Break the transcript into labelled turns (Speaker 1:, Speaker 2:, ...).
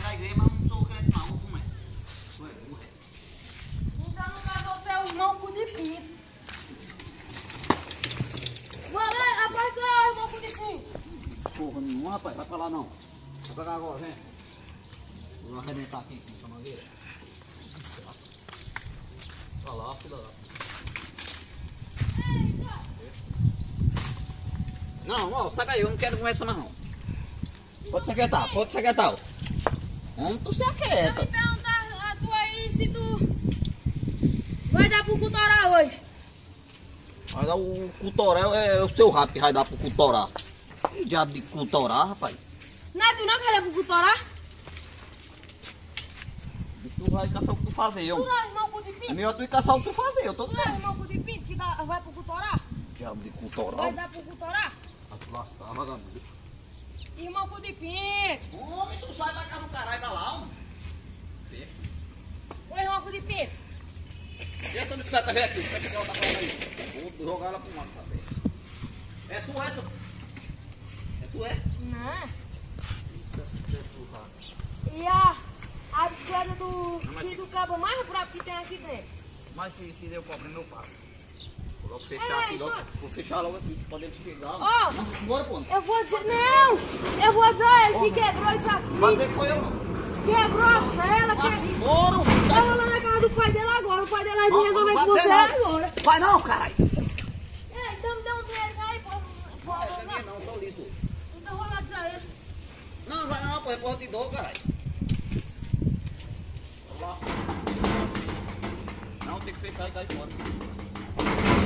Speaker 1: da igreja, mas não sou crente não, como é?
Speaker 2: Então, no caso, você é o irmão cu de pinto. Mano, rapaz, você é o irmão cu de pinto.
Speaker 1: Porra nenhuma, rapaz, vai pra lá não. Vai pra cá agora, vem. Vou arrebentar aqui com essa mangueira. Olha lá, filha lá. Não, ó, sai daí, eu não quero conversa mais não. Pode se aquietar, pode se aquietar. Homem, tu se aquieta.
Speaker 2: Eu me perguntar a tu aí se tu vai dar pro Cutorá hoje.
Speaker 1: Vai dar o Cutorá, é o seu rato que vai dar pro Cutorá. Que diabo de Cutorá, rapaz?
Speaker 2: Não é tu não que vai dar pro Cutorá?
Speaker 1: Tu vai caçar o que tu fazer,
Speaker 2: Tu
Speaker 1: homem.
Speaker 2: não é irmão cu de pinto?
Speaker 1: É melhor tu ir caçar o que tu fazer, eu tô
Speaker 2: Tu não é
Speaker 1: dizendo.
Speaker 2: irmão cu de pinto que vai pro Cutorá?
Speaker 1: Diabo de Cutorá.
Speaker 2: Vai dar pro Cutorá?
Speaker 1: Vai te lascar, vagabundo.
Speaker 2: Irmão cu de pinto.
Speaker 1: Homem, tu sai pra casa do caralho, vai lá, homem.
Speaker 2: Ô, irmão cu de pinto.
Speaker 1: E essa bicicleta vem aqui, vai pegar outra coisa aí. Vou jogar ela pro mato, tá vendo? É tu essa? É tu é?
Speaker 2: Não.
Speaker 1: É tu, cara.
Speaker 2: E a bicicleta do filho do cabo mais brabo que tem aqui dentro.
Speaker 1: Mas se deu problema, eu pago. Vou logo fechar aqui, logo. Vou fechar logo aqui, pra ele chegar.
Speaker 2: Ó.
Speaker 1: Vamos embora, pô.
Speaker 2: Eu vou dizer, não! Eu vou dizer a ele que quebrou isso aqui.
Speaker 1: Vai dizer que foi eu.
Speaker 2: Quebrou a cela,
Speaker 1: Vai
Speaker 2: que...
Speaker 1: embora,
Speaker 2: Eu vou lá na casa do pai dele agora. O pai dele vai vir
Speaker 1: Não,
Speaker 2: resolver
Speaker 1: não
Speaker 2: com
Speaker 1: vai
Speaker 2: você
Speaker 1: dizer não.
Speaker 2: agora.
Speaker 1: Vai não, caralho.
Speaker 2: Ei, então me dá um dinheiro aí, pô.
Speaker 1: Não, tô liso.
Speaker 2: Então vou lá dizer a ele.
Speaker 1: Não, vai não, pô. Depois eu te dou, caralho. Vamos lá. Não, tem que fechar e dar fora.